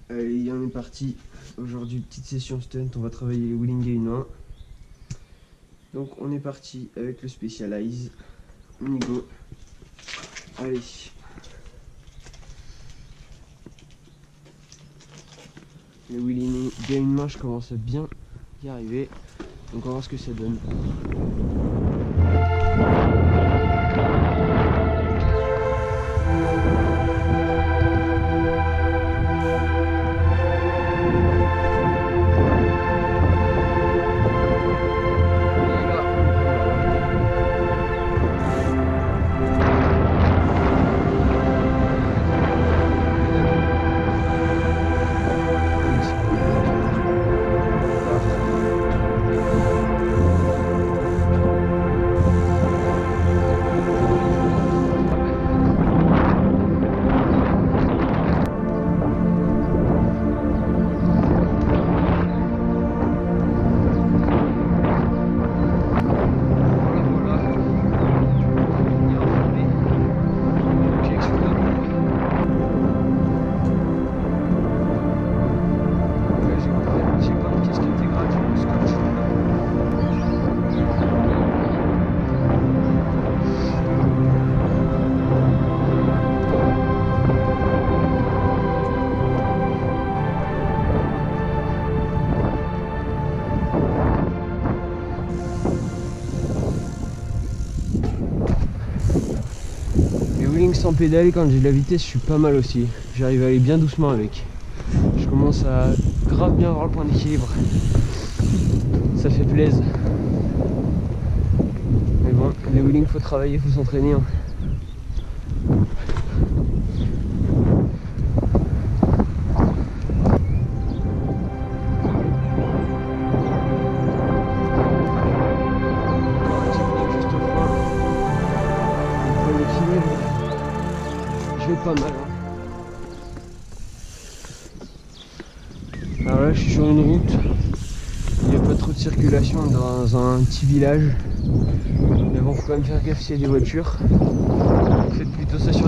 Allez, on est parti. Aujourd'hui, petite session stunt, on va travailler les wheeling gain 1. Donc on est parti avec le Specialized. On y go. Allez. Le wheeling gain 1, je commence à bien y arriver. Donc on va voir ce que ça donne. Sans pédale, quand j'ai de la vitesse, je suis pas mal aussi. J'arrive à aller bien doucement avec. Je commence à grave bien avoir le point d'équilibre. Ça fait plaisir. Mais bon, les wheelings, faut travailler, faut s'entraîner. Hein. Je vais pas mal. Hein. Alors là, je suis sur une route. Il n'y a pas trop de circulation dans un petit village. Mais bon, faut quand même faire gaffe s'il y a des voitures. Faites plutôt ça sur